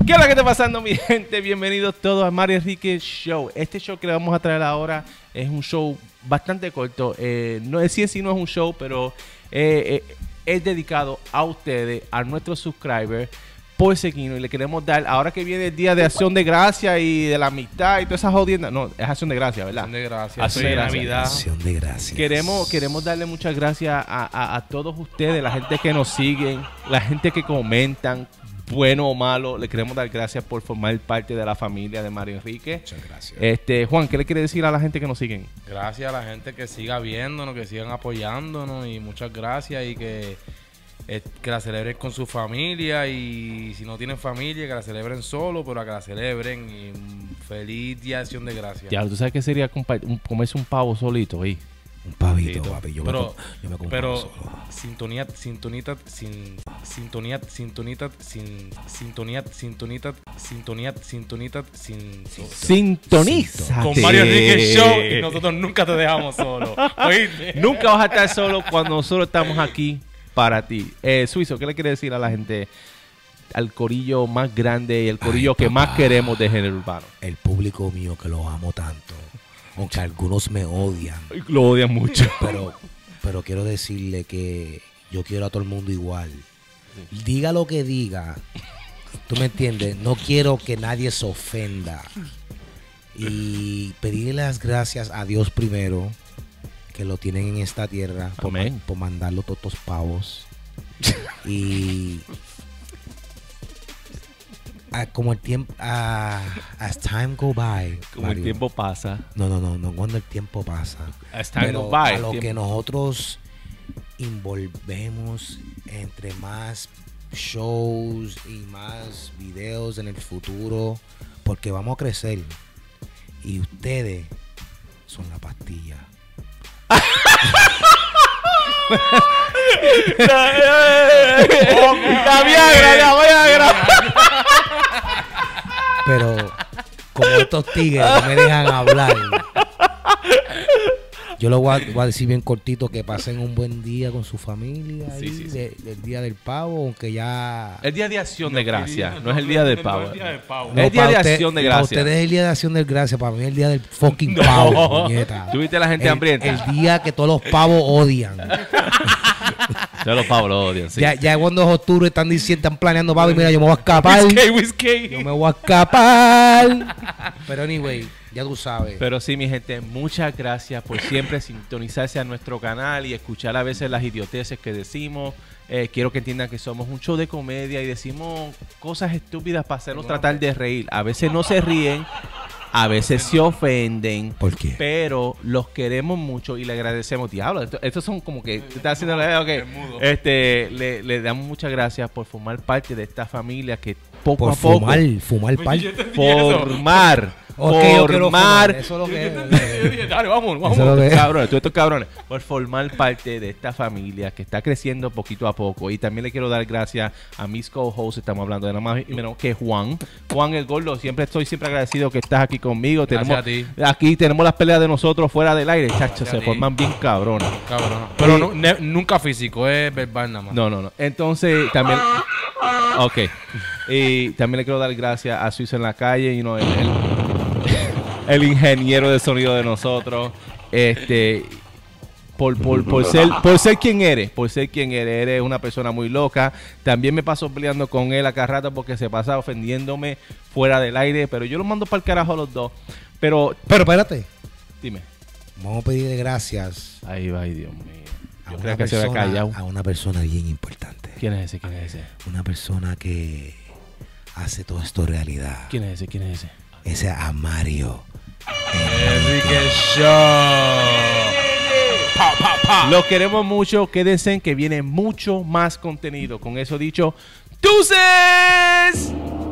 ¿Qué es lo que está pasando, mi gente? Bienvenidos todos a Mario Enrique Show. Este show que le vamos a traer ahora es un show bastante corto. No es sí no es un show, pero es dedicado a ustedes, a nuestros subscribers, por seguirnos. Y le queremos dar, ahora que viene el Día de Acción de Gracia y de la Amistad y todas esas jodiendas. No, es Acción de Gracia, ¿verdad? Acción de Gracia. Acción de Gracia. Navidad. Acción de Gracias. Queremos darle muchas gracias a todos ustedes, la gente que nos siguen, la gente que comentan, bueno o malo. Le queremos dar gracias por formar parte de la familia de Mario Enrique. Muchas gracias. Juan, ¿qué le quiere decir a la gente que nos siguen? Gracias a la gente que siga viéndonos, que sigan apoyándonos y muchas gracias y que la celebren con su familia y si no tienen familia que la celebren solo, pero que la celebren y un feliz Día de Acción de Gracias. Ya, ¿tú sabes qué sería comerse un pavo solito ahí? Un pavito, Sí, papi. Yo Pero, me como pero un pavo solo. sintonía, Sintonízate. con Mario Enrique Show y nosotros nunca te dejamos solo. ¿Oíste? Nunca vas a estar solo cuando nosotros estamos aquí para ti. Suizo, ¿qué le quiere decir a la gente? Al corillo más grande y el corillo Ay, que papá. más queremos de género urbano. El público mío que lo amo tanto. Aunque algunos me odian. Lo odian mucho. Pero quiero decirle que yo quiero a todo el mundo igual. Diga lo que diga. ¿Tú me entiendes? No quiero que nadie se ofenda. Y pedirle las gracias a Dios primero, que lo tienen en esta tierra, Amén. por mandarlo todos estos pavos. Y como el tiempo, as time go by, Como el Mario. tiempo pasa. No, cuando el tiempo pasa. As time Pero goes by, a lo el que tiempo- nosotros envolvemos entre más shows y más videos en el futuro, porque vamos a crecer y ustedes son la pastilla. La Viagra. Pero como estos tigres no me dejan hablar, yo lo voy a decir bien cortito, que pasen un buen día con su familia Sí, ahí, sí, sí. del día del pavo, aunque ya... El día de acción de gracia, no es el día del pavo. No es el día del pavo. No, el día de para acción de para gracia. ustedes es el día de acción de gracia, para mí es el día del fucking No. pavo, puñeta. ¿Tú viste a la gente hambrienta? El día que todos los pavos odian. Yo los pavos lo odian, sí. Ya cuando los octubre están diciendo, están planeando, papi, mira, yo me voy a escapar. Whisky. Yo me voy a escapar. Pero anyway, ya tú sabes. Pero sí, mi gente, muchas gracias por siempre sintonizarse a nuestro canal y escuchar a veces las idioteces que decimos. Quiero que entiendan que somos un show de comedia y decimos cosas estúpidas para hacernos tratar de reír. A veces no se ríen, a veces se ofenden. ¿Por qué? Pero los queremos mucho y le agradecemos. Diablo, estos son como que te estás haciendo Es mudo. le damos muchas gracias por formar parte de esta familia que poco Por a poco fumar parte. formar Ok, yo quiero fumar. formar Eso es lo que es. Dale, vamos. Eso es lo que es. cabrones, todos estos cabrones, por formar parte de esta familia que está creciendo poquito a poco. Y también le quiero dar gracias a mis co-hosts. Estamos hablando de nada más y menos que Juan el Gordo. Estoy siempre agradecido que estás aquí conmigo. Gracias a ti. Aquí tenemos las peleas de nosotros fuera del aire, chachos, Gracias se a ti. forman bien cabrones. Cabrón. Pero nunca físico, es verbal nada más. No. Entonces, también. Ok. Y también le quiero dar gracias a Suizo en la calle, el ingeniero de sonido de nosotros. Por ser quien eres. Eres una persona muy loca. También me paso peleando con él a cada rato porque se pasa ofendiéndome fuera del aire. Pero yo los mando para el carajo a los dos. Pero, Pero espérate. dime. Vamos a pedirle gracias Ahí va, ay, Dios mío. a Yo una creo que se había callado. a una persona bien importante. ¿Quién es ese? Una persona que hace todo esto realidad. ¿Quién es ese? Ese a Mario. Enrique Show. Los queremos mucho. Quédense que viene mucho más contenido. Con eso dicho, ¡deuces!